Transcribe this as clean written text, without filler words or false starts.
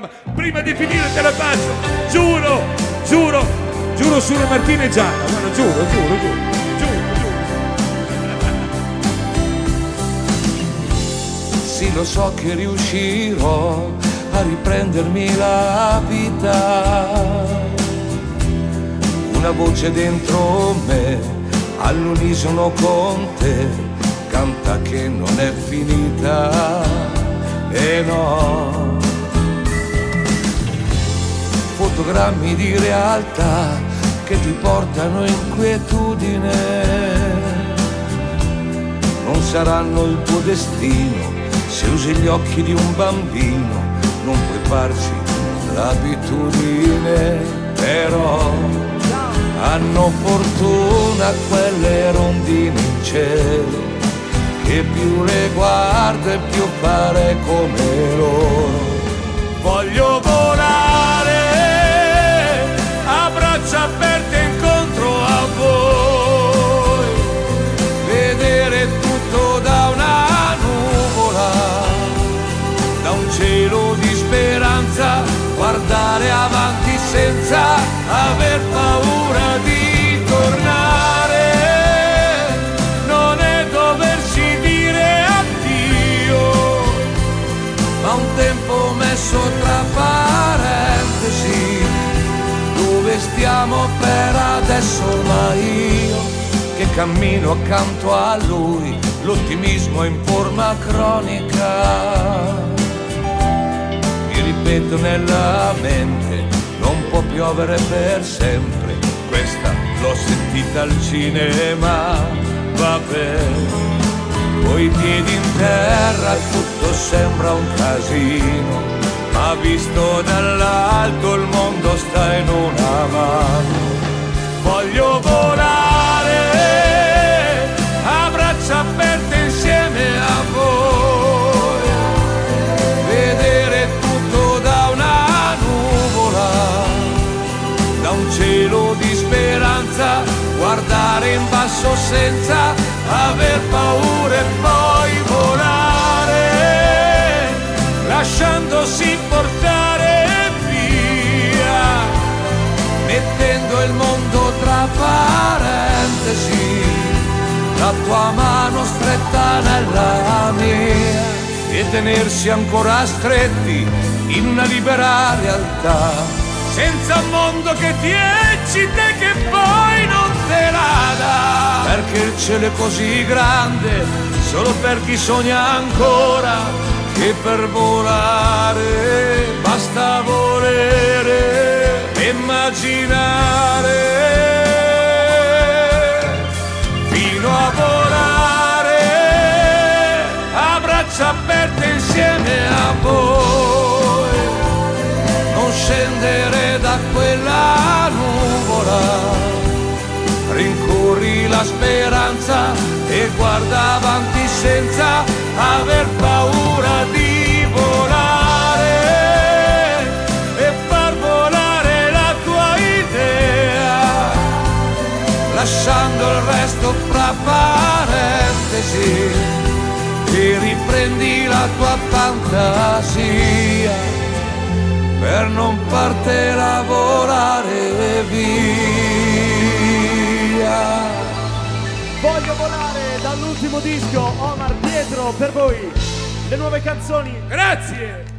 Prima di finire te la faccio, giuro sulla Martina e Gianna, guarda, giuro. Sì, lo so che riuscirò a riprendermi la vita. Una voce dentro me, all'unisono con te, canta che non è finita, e no. Fotogrammi di realtà che ti portano inquietudine, non saranno il tuo destino se usi gli occhi di un bambino, non puoi farci l'abitudine, però hanno fortuna quelle rondini in cielo, che più le guardo e più pare come loro. Voglio volare a braccia aperte incontro a voi, vedere tutto da una nuvola, da un cielo di speranza, guardare avanti senza aver paura di tornare. Non è doversi dire addio, ma un tempo messo tra parentesi, dove stiamo per adesso, ma io che cammino accanto a lui, l'ottimismo in forma cronica. Mi ripeto nella mente, non può piovere per sempre, questa l'ho sentita al cinema, vabbè. Coi piedi in terra tutto sembra un casino, ma visto dall'alto il mondo sta in una mano. Voglio volare a braccia aperte insieme a voi, vedere tutto da una nuvola, da un cielo di speranza, guardare in basso senza aver paura e poi volare, lasciandosi portare via, mettendo il mondo tra parentesi, la tua mano stretta nella mia, e tenersi ancora stretti in una libera realtà, senza un mondo che ti eccita e che poi non te la dà, perché il cielo è così grande solo per chi sogna ancora, che per volare basta volere, immaginare, fino a volare a braccia aperte insieme a voi, non scendere da quella nuvola, rincorri la speranza e guarda avanti senza aver paura di volare, e far volare la tua idea, lasciando il resto fra parentesi, e riprendi la tua fantasia per non partire a volare via. Voglio volare dall'ultimo disco Omar Pietro, per voi le nuove canzoni. Grazie!